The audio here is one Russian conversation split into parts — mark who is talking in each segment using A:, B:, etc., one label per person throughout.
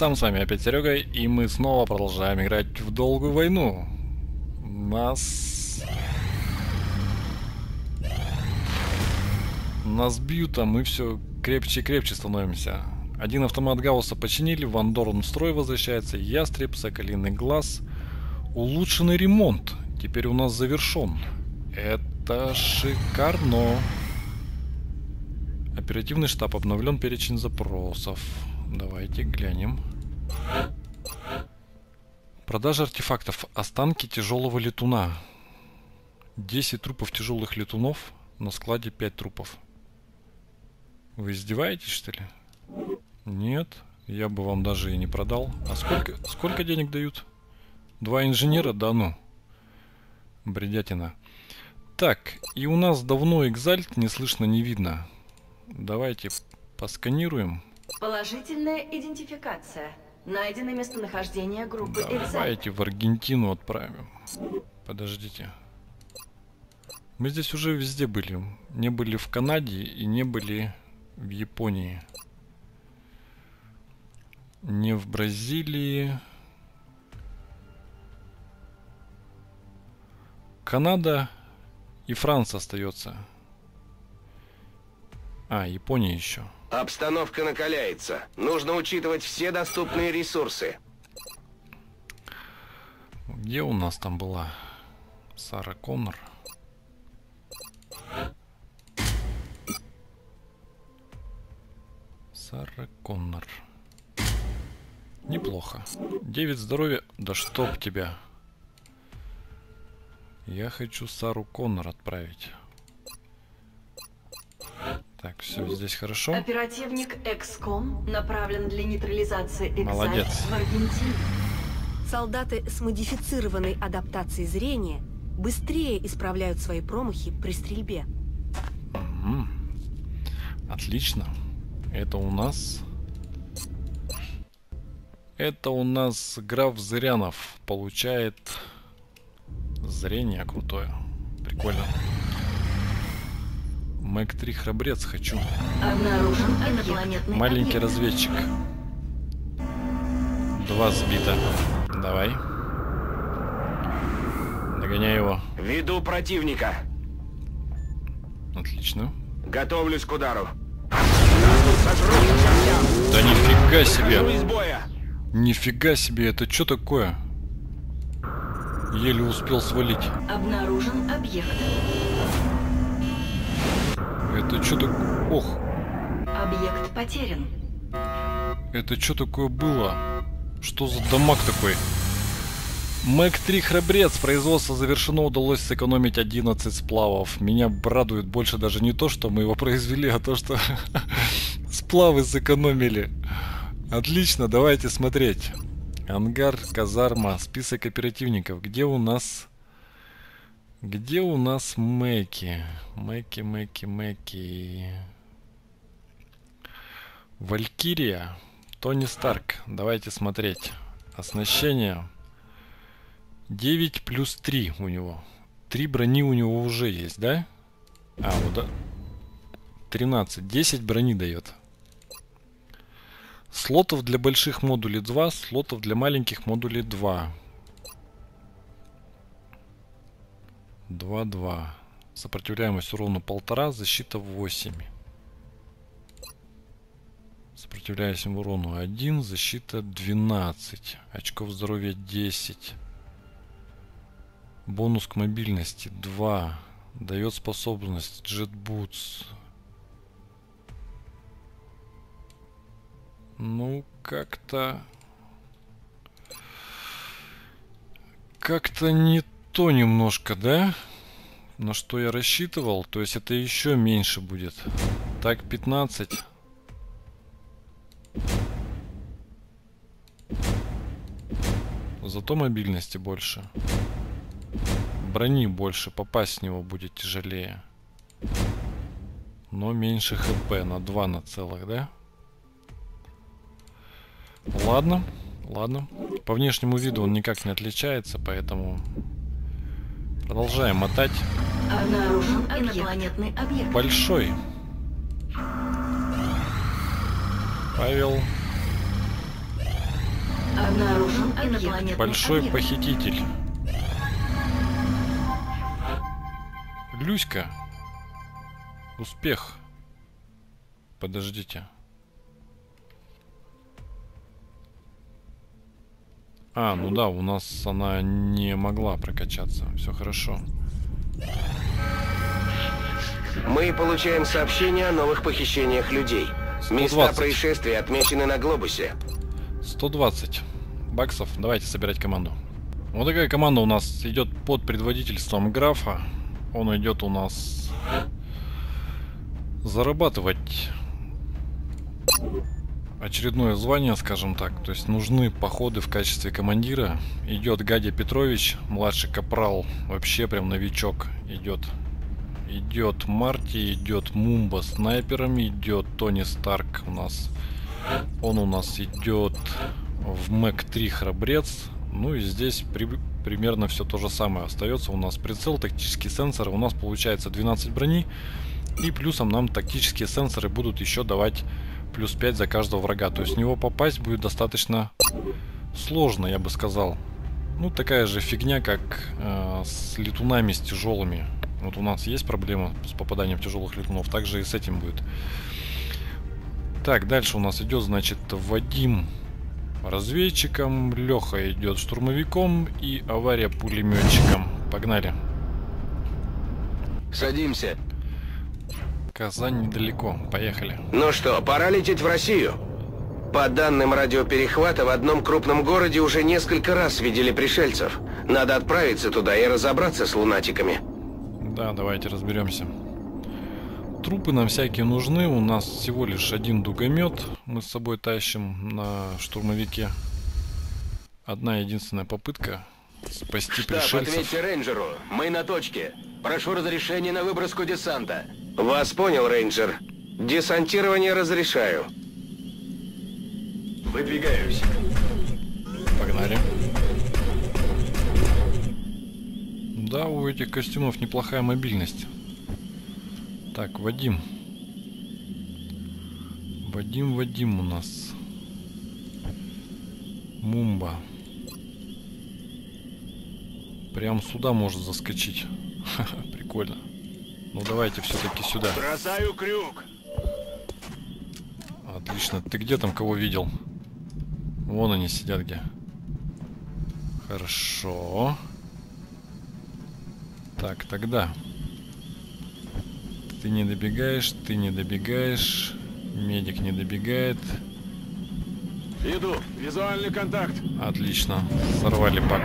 A: пацан, с вами опять Серега, и мы снова продолжаем играть в долгую войну. Нас бьют, а мы все крепче и крепче становимся. Один автомат Гаусса починили, Ван Дорн в строй возвращается, Ястреб, Соколиный глаз. Улучшенный ремонт теперь у нас завершен. Это шикарно. Оперативный штаб, обновлен перечень запросов. Давайте глянем. Продажа артефактов. Останки тяжелого летуна. 10 трупов тяжелых летунов. На складе 5 трупов. Вы издеваетесь, что ли? Нет. Я бы вам даже и не продал. А сколько денег дают? 2 инженера? Да ну. Бредятина. Так, и у нас давно Экзальт не слышно, не видно. Давайте посканируем.
B: Положительная идентификация. Найдено местонахождение группы Экзальт.
A: Давайте в Аргентину отправим. Подождите. Мы здесь уже везде были. Не были в Канаде и не были в Японии. Не в Бразилии. Канада и Франция остается. А, Япония еще.
C: Обстановка накаляется. Нужно учитывать все доступные ресурсы.
A: Где у нас там была Сара Коннор? Сара Коннор. Неплохо. 9 здоровья. Да чтоб тебя. Я хочу Сару Коннор отправить. Так, все, здесь хорошо.
B: Оперативник XCOM направлен для нейтрализации Экзальт в Аргентине.
D: Солдаты с модифицированной адаптацией зрения быстрее исправляют свои промахи при стрельбе.
A: Угу. Отлично. Это у нас граф Зырянов получает зрение крутое. Прикольно. Мэг 3 храбрец хочу.
B: Обнаружен инопланетный
A: маленький
B: объект.
A: Разведчик. 2 сбито. Давай. Догоняй его.
C: Веду противника.
A: Отлично.
C: Готовлюсь к удару. Нас тут сожрут к чертям.
A: Да нифига
C: Выхожу
A: себе.
C: из боя.
A: Нифига себе, это что такое? Еле успел свалить.
B: Обнаружен объект.
A: Это что такое? Ох,
B: Объект потерян.
A: это что такое было? Что за дамаг такой? Мэг 3 храбрец. Производство завершено. Удалось сэкономить 11 сплавов. Меня радует больше даже не то, что мы его произвели, а то, что сплавы сэкономили. Отлично, давайте смотреть. Ангар, казарма, список оперативников. Где у нас Мэки? Мэки. Валькирия. Тони Старк. Давайте смотреть. Оснащение. 9 плюс 3 у него. 3 брони у него уже есть, да? А, вот да. 13. 10 брони дает. Слотов для больших модулей 2, слотов для маленьких модулей 2. 2. Сопротивляемость урона 1,5, защита 8. Сопротивляемость урону 1, защита 12. Очков здоровья 10. Бонус к мобильности 2. Дает способность Jet Boots. Ну, как-то не то немножко, да? На что я рассчитывал. То есть это еще меньше будет. Так, 15. Зато мобильности больше. Брони больше. Попасть с него будет тяжелее. Но меньше хп. На 2 на целых, да? Ладно. По внешнему виду он никак не отличается, поэтому продолжаем мотать.
B: Обнаружен инопланетный объект.
A: Большой. Павел.
B: инопланетный
A: Большой
B: объект.
A: похититель. Люська. Успех. Подождите. А, ну да, у нас она не могла прокачаться. Все хорошо.
C: Мы получаем сообщения о новых похищениях людей.
A: 120.
C: Места происшествия отмечены на глобусе.
A: 120 баксов. Давайте собирать команду. Вот такая команда у нас идет под предводительством графа. Он идет у нас зарабатывать очередное звание, скажем так. То есть нужны походы в качестве командира. Идет Гадя Петрович, младший капрал, вообще прям новичок идет. Идет Марти, идет Мумба с снайперами, идет Тони Старк у нас. Он у нас идет в МЭК-3 храбрец. Ну и здесь примерно все то же самое. Остается у нас прицел, тактические сенсоры. У нас получается 12 брони. И плюсом нам тактические сенсоры будут еще давать плюс 5 за каждого врага. То есть в него попасть будет достаточно сложно, я бы сказал. Ну такая же фигня, как с летунами, с тяжелыми. Вот у нас есть проблема с попаданием тяжелых летунов. Также и с этим будет. Так, дальше у нас идет, значит, Вадим разведчиком, Леха идет штурмовиком и Авария пулеметчиком. Погнали.
C: Садимся.
A: Казань недалеко. Поехали.
C: Ну что, пора лететь в Россию? По данным радиоперехвата, в одном крупном городе уже несколько раз видели пришельцев. Надо отправиться туда и разобраться с лунатиками.
A: Да, давайте разберемся. Трупы нам всякие нужны. У нас всего лишь один дугомет. Мы с собой тащим на штурмовике. Одна единственная попытка спасти пришельцев.
C: Ответьте рейнджеру. Мы на точке. Прошу разрешения на выброску десанта. Вас понял, рейнджер. Десантирование разрешаю. Выдвигаюсь.
A: Погнали. Да, у этих костюмов неплохая мобильность. Так, Вадим. Вадим у нас. Мумба. Прям сюда может заскочить. Ха-ха, прикольно. Ну давайте все-таки сюда.
C: Бросаю крюк.
A: Отлично. Ты где там кого видел? Вон они сидят где. Хорошо. Так, тогда. Ты не добегаешь, ты не добегаешь. Медик не добегает.
C: Иду. Визуальный контакт.
A: Отлично. Сорвали бак.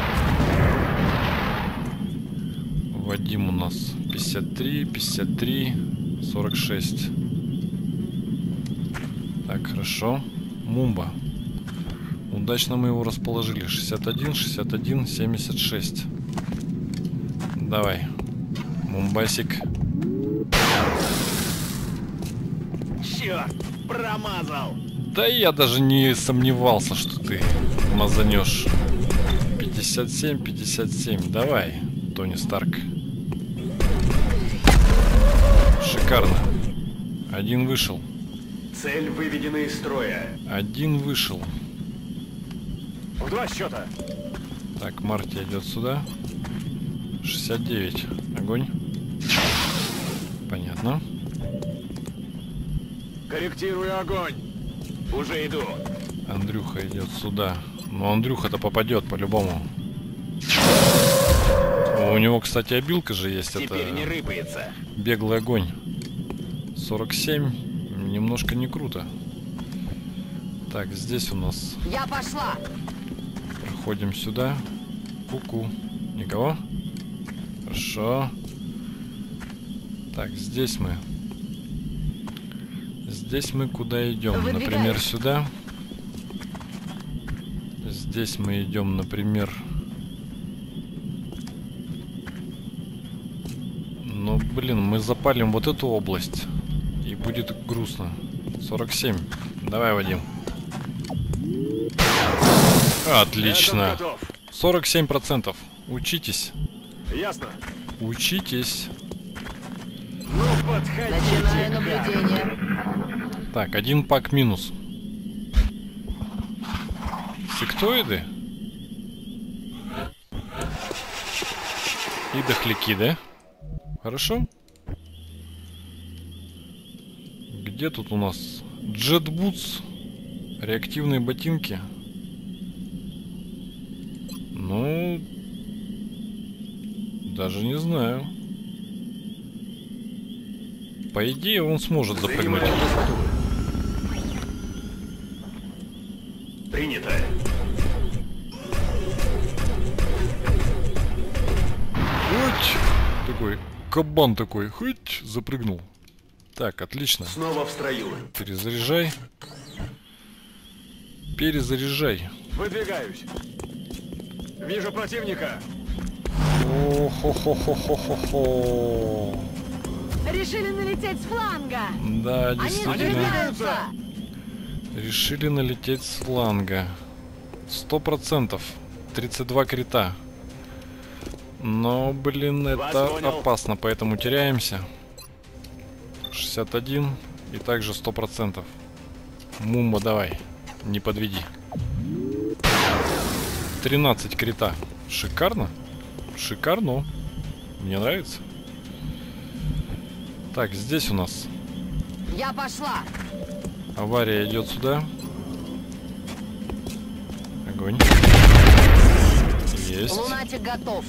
A: Вадим у нас 53, 53, 46. Так, хорошо. Мумба. Удачно мы его расположили. 61, 61, 76. Давай. Мумбасик.
C: Черт, промазал.
A: Да я даже не сомневался, что ты мазанешь. 57, 57. Давай, Тони Старк. Шикарно. Один вышел.
C: Цель выведена из строя.
A: Один вышел.
C: В 2 счета.
A: Так, Марти идет сюда. 69. Огонь. Понятно.
C: Корректирую огонь. Уже иду.
A: Андрюха идет сюда. Но Андрюха-то попадет по-любому. У него, кстати, обилка же есть.
C: Теперь
A: это
C: не рыпается.
A: беглый огонь. 47. Немножко не круто. Так, здесь у нас.
D: Я пошла.
A: Проходим сюда. Ку-ку. Никого? Хорошо. Так, здесь мы. Здесь мы куда идем? Например, сюда. Здесь мы идем, например. Ну, блин, мы запалим вот эту область. И будет грустно. 47. Давай, Вадим. Отлично. 47%. Учитесь.
C: Ясно.
A: Учитесь.
C: Ну, подходите.
D: Начинаю наблюдение.
A: Так, один пак минус. Сектоиды? И дохляки, да? Хорошо. Где тут у нас? Джетбутс. Реактивные ботинки. Ну... Даже не знаю. По идее, он сможет запрыгнуть.
E: Принято.
A: Хоть! Такой кабан такой. Хоть! Запрыгнул. Так, отлично.
E: Снова в строю.
A: Перезаряжай. Перезаряжай.
E: Выдвигаюсь. Вижу противника.
A: О-хо-хо-хо-хо-хо-хо.
D: Решили налететь с фланга.
A: Да,
D: Они
A: действительно.
D: сдвигаются.
A: Решили налететь с фланга. 100%. 32 крита. Но, блин, это опасно, поэтому теряемся. 61 и также 100%. Мумба, давай, не подведи. 13 крита. Шикарно. Шикарно. Мне нравится. Так, здесь у нас
D: Я пошла.
A: авария идет сюда. Огонь. Есть.
D: Лунатик готов.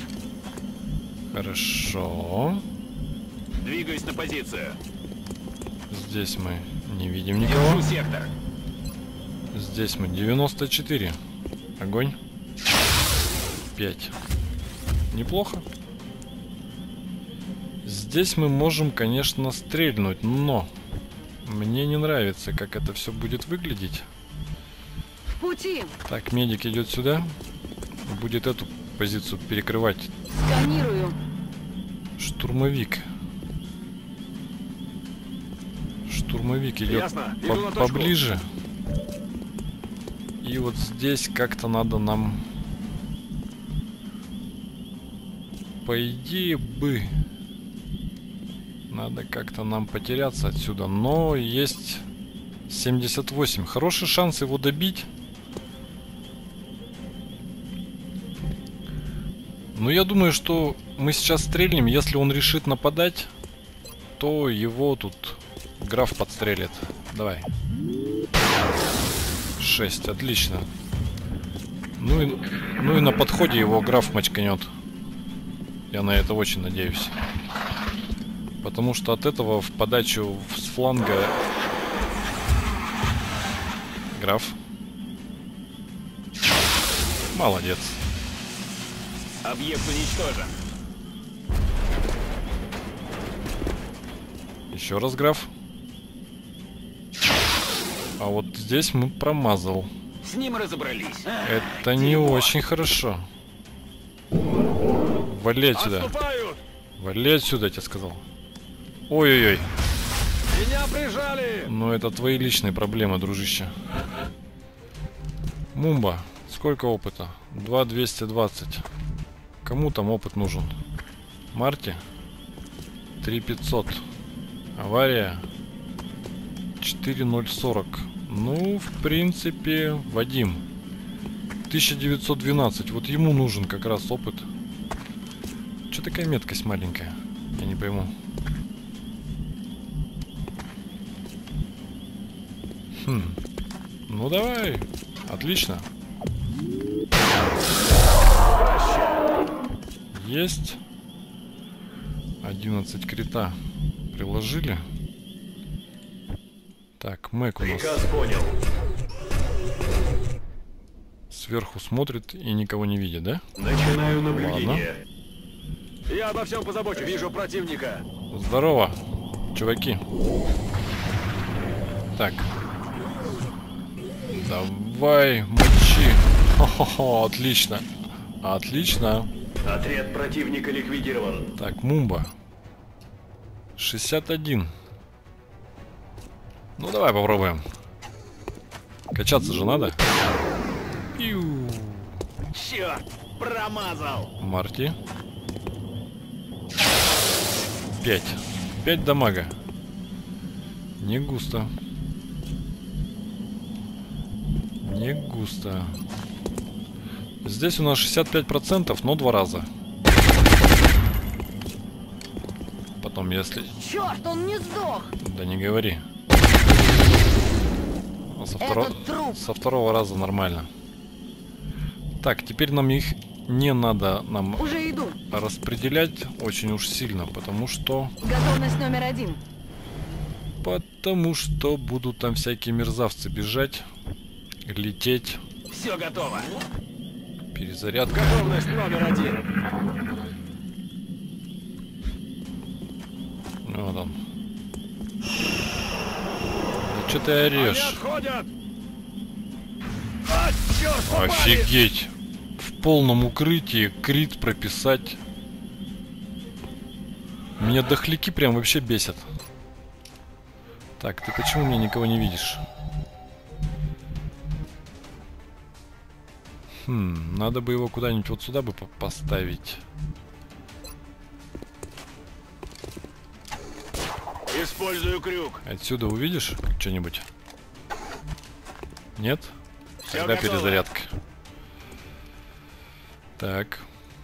A: Хорошо.
E: Двигаюсь на позицию.
A: Здесь мы не видим никого.
E: Держу сектор.
A: Здесь мы 94. Огонь. 5. Неплохо. Здесь мы можем, конечно, стрельнуть, но мне не нравится, как это все будет выглядеть.
D: В пути.
A: Так, медик идет сюда. Будет эту позицию перекрывать.
D: Сканирую.
A: Штурмовик. Штурмовик идет
E: Ясно. Иду на точку.
A: поближе. И вот здесь как-то надо нам... По идее бы... Надо как-то нам потеряться отсюда. Но есть 78. Хороший шанс его добить. Но я думаю, что мы сейчас стрельнем. Если он решит нападать, то его тут граф подстрелит. Давай. 6. Отлично. Ну и на подходе его граф мочканет. Я на это очень надеюсь. Потому что от этого в подачу с фланга... Граф. Молодец.
E: Объект уничтожен.
A: Еще раз граф. А вот здесь мы промазал.
E: С ним разобрались.
A: Это не очень хорошо. Вали отсюда.
E: Отступают!
A: Вали отсюда, я тебе сказал. Ой-ой-ой.
E: Меня прижали!
A: Ну это твои личные проблемы, дружище. Мумба. Сколько опыта? 2220. Кому там опыт нужен? Марти? 3500. Авария? 4040. Ну, в принципе, Вадим. 1912. Вот ему нужен как раз опыт. Че такая меткость маленькая? Я не пойму. Ну давай. Отлично. Есть. 11 крита. Приложили. Так, Мэг у нас
E: Приказ понял.
A: сверху смотрит и никого не видит, да?
E: Начинаю наблюдение. Я обо всем позабочусь. Вижу противника.
A: Здорово, чуваки. Так. Давай, мочи. Хо-хо-хо, отлично. Отлично.
E: Отряд противника ликвидирован.
A: Так, Мумба. 61. Ну, давай попробуем. Качаться же надо. Пиу.
E: Черт, промазал.
A: Марти. 5. 5 дамага. Не густо. Не густо. Здесь у нас 65%, но 2 раза. потом, если...
D: Черт, он не сдох!
A: Да не говори. А со второго раза нормально. Так, теперь нам их не надо нам
D: Уже иду.
A: распределять очень уж сильно, потому что...
D: Готовность номер 1.
A: Потому что будут там всякие мерзавцы бежать, лететь.
E: Все готово.
A: Перезарядка.
E: Готовность номер 1.
A: Вот он. Да что ты орешь?
E: Отходят. А, черт, попали.
A: Офигеть! В полном укрытии крит прописать. Меня дохляки прям вообще бесят. Так, ты почему меня никого не видишь? Надо бы его куда-нибудь вот сюда бы поставить.
E: Использую крюк.
A: Отсюда увидишь что-нибудь? Нет?
E: Всё
A: Тогда
E: готово.
A: перезарядка. Так.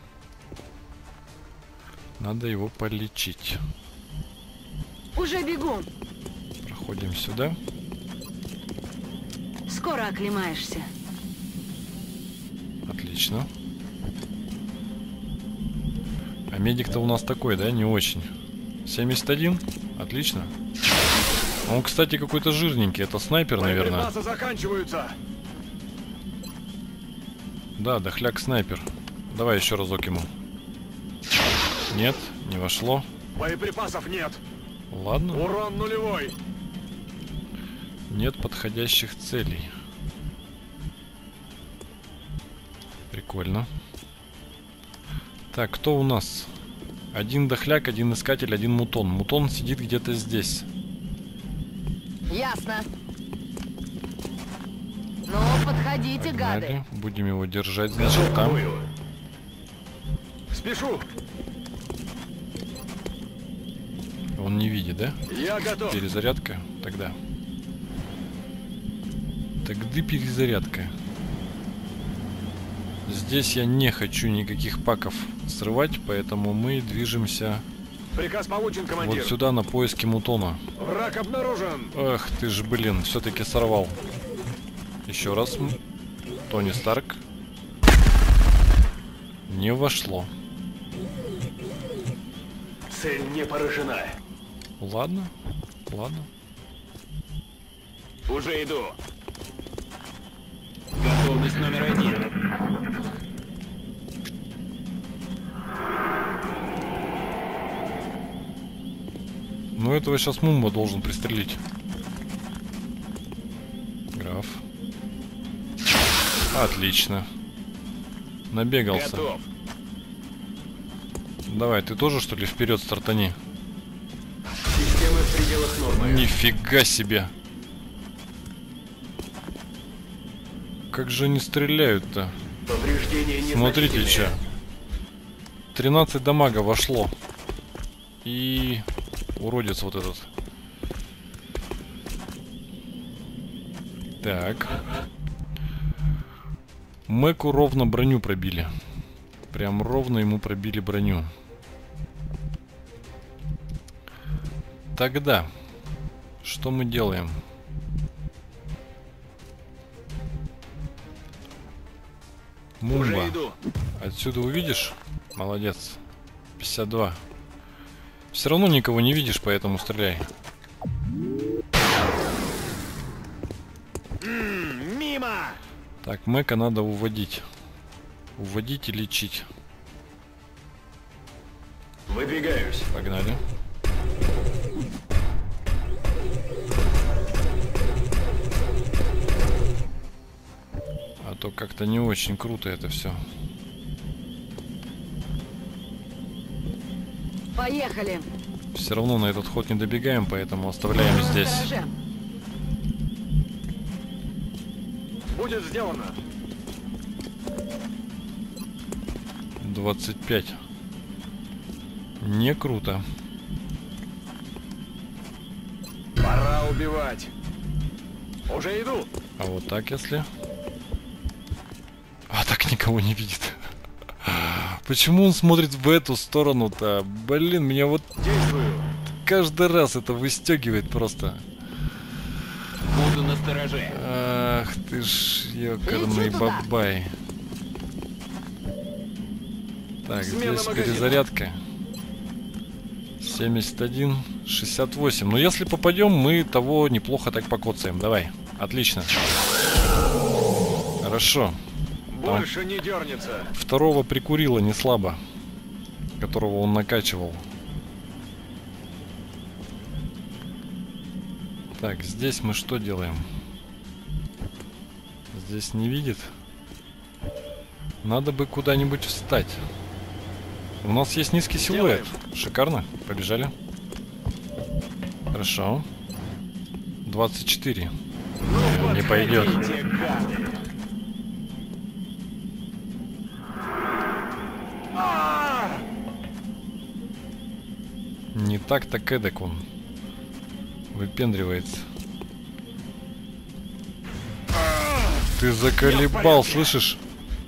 A: Надо его полечить.
D: Уже бегу.
A: Проходим сюда.
D: Скоро оклемаешься.
A: Отлично. А медик-то у нас такой, да? Не очень. 71? Отлично. Он, кстати, какой-то жирненький. Это снайпер, наверное.
E: Боеприпасы заканчиваются.
A: Да, дохляк снайпер. Давай еще разок ему. Нет, не вошло.
E: Боеприпасов нет.
A: Ладно.
E: Урон нулевой.
A: Нет подходящих целей. Прикольно. Так, кто у нас? Один дохляк, один искатель, один мутон. Мутон сидит где-то здесь.
D: Ясно. Ну, подходите, гады.
A: Погнали. Будем его держать, значит, там.
E: Спешу.
A: Он не видит, да?
E: Я готов.
A: Перезарядка? Тогда. Тогда перезарядка. Здесь я не хочу никаких паков срывать, поэтому мы движемся
E: Приказ получен, командир.
A: вот сюда на поиски мутона.
E: Враг обнаружен.
A: Эх ты ж, блин, все-таки сорвал. Еще раз. Тони Старк. Не вошло.
E: Цель не поражена.
A: Ладно, ладно.
E: Уже иду. Готовность номер 1.
A: Ну этого сейчас Мумба должен пристрелить. Граф. Отлично. Набегался.
E: Готов.
A: Давай, ты тоже что ли вперед стартани?
E: Система в пределах нормы.
A: Нифига себе. Как же они стреляют-то?
E: Повреждения незначительные.
A: Смотрите, что. 13 дамага вошло. И уродец вот этот. Так. Мэку ровно броню пробили. Прям ровно ему пробили броню. Тогда что мы делаем? Мумба.
E: Уже иду.
A: Отсюда увидишь? Молодец. 52. Все равно никого не видишь, поэтому стреляй.
E: Мимо.
A: Так, Мэка надо уводить. Уводить и лечить.
E: Выдвигаюсь.
A: Погнали. А то как-то не очень круто это все.
D: Поехали.
A: Все равно на этот ход не добегаем, поэтому оставляем здесь.
D: Стороже.
E: Будет сделано.
A: 25. Не круто.
E: Пора убивать. Уже иду.
A: А вот так если... А так никого не видит. Почему он смотрит в эту сторону-то? Блин, меня вот...
E: Действую.
A: каждый раз это выстегивает просто.
E: Буду настороже.
A: Ах ты ж, ёкарный бабай. Так,
E: Смена
A: здесь
E: магазина.
A: перезарядка. 71, 68. Но если попадем, мы того неплохо так покоцаем. Давай. Отлично. Хорошо.
E: Больше не дернется.
A: Второго прикурило не слабо, которого он накачивал. Так, здесь мы что делаем? Здесь не видит. Надо бы куда-нибудь встать. У нас есть низкий силуэт. Шикарно. Побежали. Хорошо. 24. Не пойдет. Не так, так эдак он выпендривается. Ты заколебал, слышишь?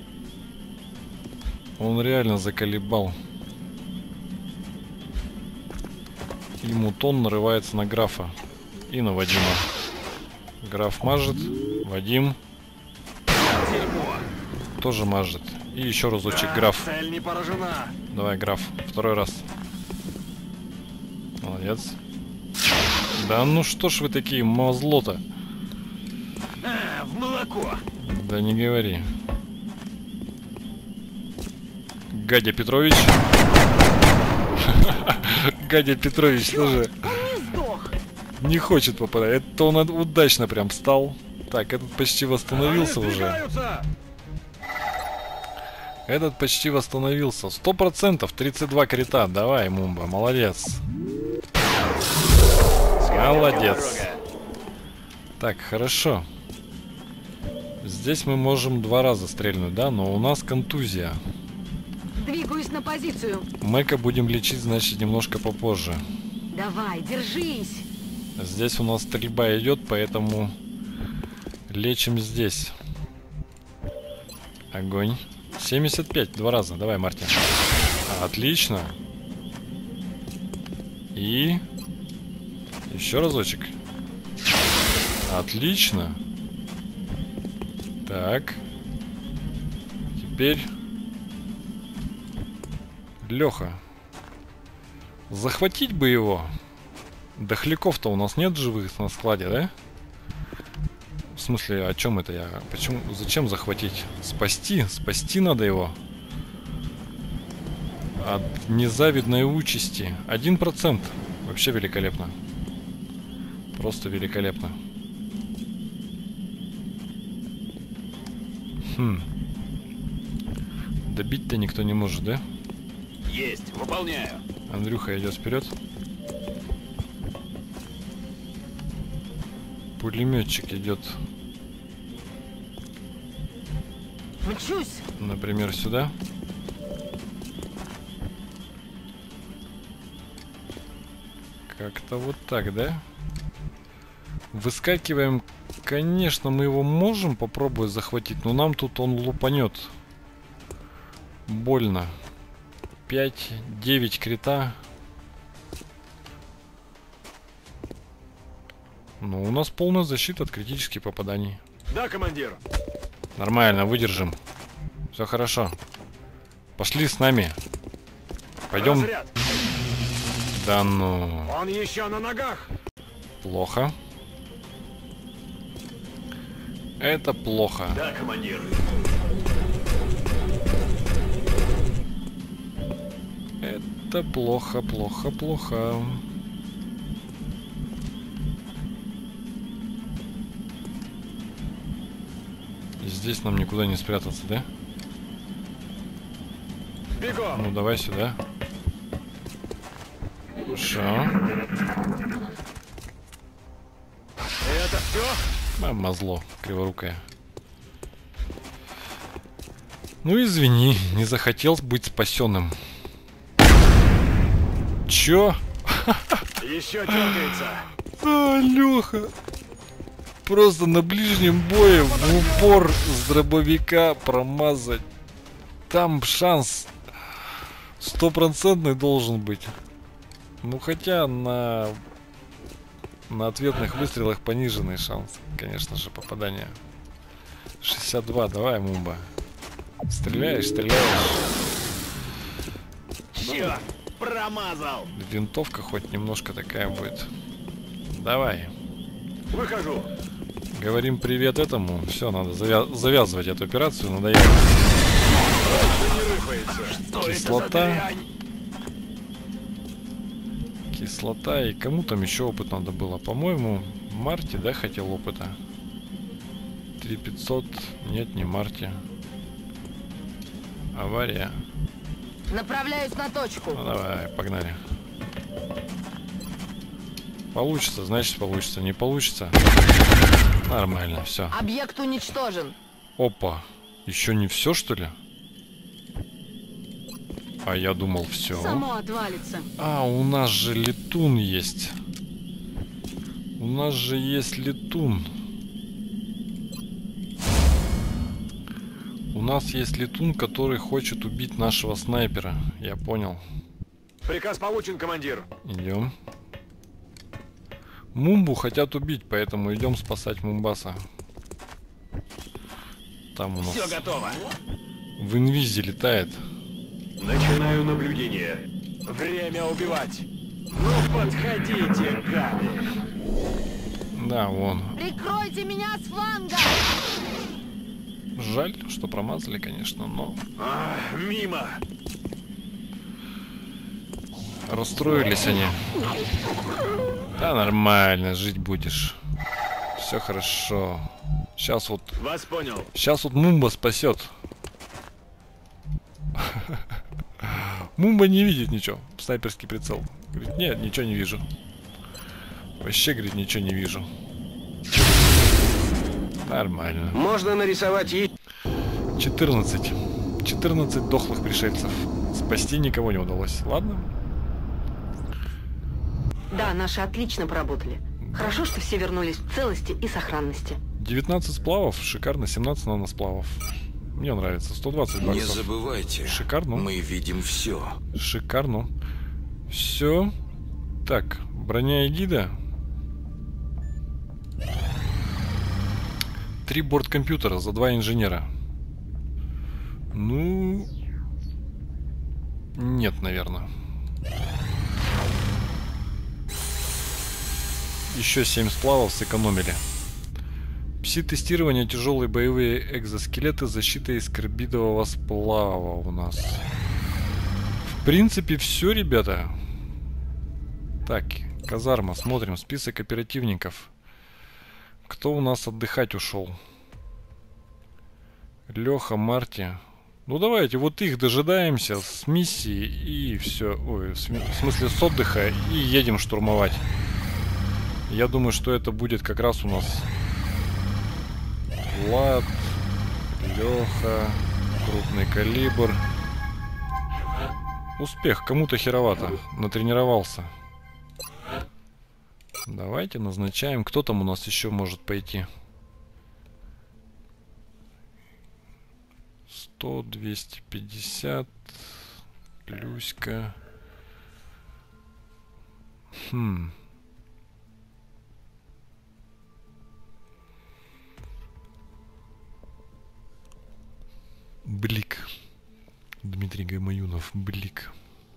A: Он реально заколебал. И Мутон нарывается на графа. И на Вадима. Граф мажет. Вадим тоже мажет. И еще разочек граф.
E: Цель не поражена.
A: Давай, граф. Второй раз. Молодец. Да ну что ж вы такие мазло-то?
E: В молоко.
A: Да не говори. Гадя Петрович. Гадя Петрович тоже не хочет попадать. Это он удачно прям встал. Так, этот почти восстановился уже. Этот почти восстановился. 100%, 32 крита. Давай, Мумба, молодец. Молодец. Так, хорошо. Здесь мы можем 2 раза стрельнуть, да? Но у нас контузия.
D: Двигаюсь на позицию.
A: Мэка будем лечить, значит, немножко попозже.
D: Давай, держись.
A: Здесь у нас стрельба идет, поэтому лечим здесь. Огонь. 75, 2 раза. Давай, Мартин. Отлично. И еще разочек. Отлично. Так. Теперь Леха. Захватить бы его. Дохляков-то у нас нет живых на складе, да? В смысле, о чем это я? Почему? Зачем захватить? Спасти? Спасти надо его. От незавидной участи. 1%. Вообще великолепно. Просто великолепно. Добить-то никто не может, да?
E: Есть, выполняю.
A: Андрюха идет вперед. Пулеметчик идет,
D: Мчусь.
A: например, сюда. Как-то вот так, да? Выскакиваем. Конечно, мы его можем попробовать захватить, но нам тут он лупанет. Больно. 5-9 крита. Ну, у нас полная защита от критических попаданий.
E: Да, командир.
A: Нормально, выдержим. Все хорошо. Пошли с нами. Пойдем.
E: Разряд.
A: Да ну.
E: Он еще на ногах.
A: Плохо. Это плохо.
E: Да, командир.
A: Это плохо, плохо, плохо. И здесь нам никуда не спрятаться, да?
E: Бегом.
A: Ну, давай сюда. Хорошо.
E: Это все?
A: Мазло, криворукое. Ну, извини, не захотел быть спасенным. Чё?
E: Еще дергается.
A: Леха. Просто на ближнем бое в упор с дробовика промазать. Там шанс 100% должен быть. Ну хотя на ответных выстрелах пониженный шанс, конечно же, попадания. 62, давай, Мумба. Стреляешь.
E: Черт, промазал.
A: Винтовка хоть немножко такая будет. Давай.
E: Выхожу.
A: Говорим привет этому. Все, надо завязывать эту операцию, надоело. Кислота. Кислота. И кому там еще опыт надо было? По-моему, Марти, да, хотел опыта? 3500. Нет, не Марти. Авария.
F: Направляюсь на точку.
A: Ну, давай, погнали. Получится, значит получится. Не получится. Нормально, все.
F: Объект уничтожен.
A: Опа. Еще не все, что ли? А я думал, все.
D: Само отвалится.
A: А, у нас же летун есть. У нас же есть летун. У нас есть летун, который хочет убить нашего снайпера. Я понял.
E: Приказ получен, командир.
A: Идем. Мумбу хотят убить, поэтому идем спасать Мумбаса. Там у нас
E: Все готово.
A: в инвизе летает.
E: Начинаю наблюдение. Время убивать. Ну подходите, гады.
A: Да, вон.
F: Прикройте меня с фланга!
A: Жаль, что промазали, конечно, но
E: Мимо.
A: расстроились они. Да, нормально, жить будешь. Все хорошо. Сейчас вот Мумба спасет. Мумба не видит ничего. Снайперский прицел. Говорит, нет, ничего не вижу. Вообще, говорит, ничего не вижу. Нормально.
C: Можно нарисовать
A: 14 дохлых пришельцев. Спасти никого не удалось. Ладно?
D: Да, наши отлично поработали. Хорошо, что все вернулись в целости и сохранности.
A: 19 сплавов, шикарно, 17 наносплавов. Мне нравится, 120 баксов.
G: Не забывайте,
A: Шикарно.
G: мы видим все.
A: Шикарно. Все. Так, броня эгида. 3 борт-компьютера за 2 инженера. Ну... Нет, наверное. Еще 7 сплавов сэкономили. Пси-тестирование, тяжелые боевые экзоскелеты, защита из карбидового сплава у нас. В принципе, все, ребята. Так, казарма, смотрим, список оперативников. Кто у нас отдыхать ушел? Леха, Марти. Ну давайте, вот их дожидаемся с миссии и все. Ой, в смысле с отдыха и едем штурмовать. Я думаю, что это будет как раз у нас Влад, Леха, крупный калибр. Успех, кому-то херовато. Натренировался. Давайте назначаем. Кто там у нас еще может пойти? 100, 250. Люська. Блик. Дмитрий Гамаюнов. Блик.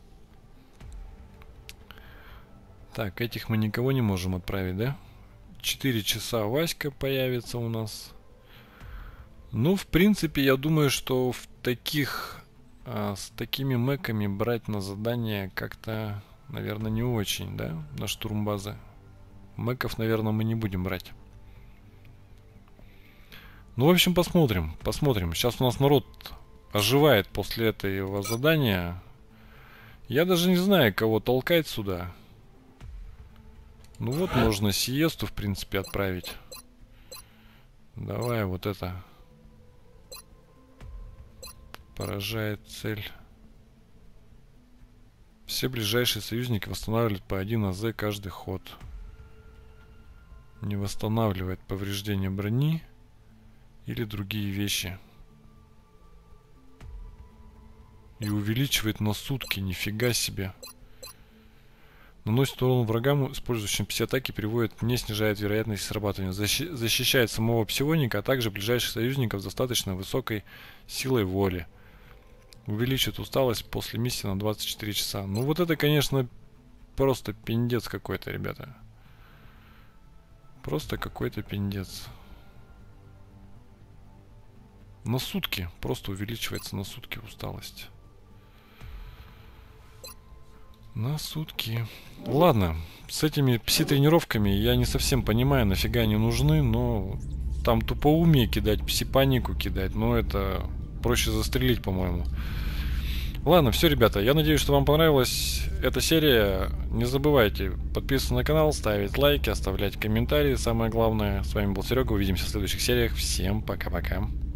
A: Так, этих мы никого не можем отправить, да? 4 часа Васька появится у нас. Ну, в принципе, я думаю, что в таких... с такими мэками брать на задание как-то, наверное, не очень, да? На штурм базы. Мэков, наверное, мы не будем брать. Ну, в общем, посмотрим. Посмотрим. Сейчас у нас народ оживает после этого задания. Я даже не знаю, кого толкать сюда. Ну вот, можно сиесту, в принципе, отправить. Давай вот это. Поражает цель. Все ближайшие союзники восстанавливают по 1 АЗ каждый ход. Не восстанавливает повреждения брони или другие вещи. И увеличивает на сутки, нифига себе. Наносит урон врагам, использующим пси-атаки, переводит, не снижает вероятность срабатывания. Защищает самого псионика, а также ближайших союзников с достаточно высокой силой воли. Увеличит усталость после миссии на 24 часа. Ну вот это, конечно, просто пиндец какой-то, ребята. Просто какой-то пиндец. На сутки. Просто увеличивается на сутки усталость. На сутки. Ладно, с этими пси-тренировками я не совсем понимаю, нафига они нужны, но там тупоумие кидать, пси-панику кидать, но это проще застрелить, по-моему. Ладно, все, ребята, я надеюсь, что вам понравилась эта серия. Не забывайте подписываться на канал, ставить лайки, оставлять комментарии, самое главное. С вами был Серега, увидимся в следующих сериях. Всем пока-пока.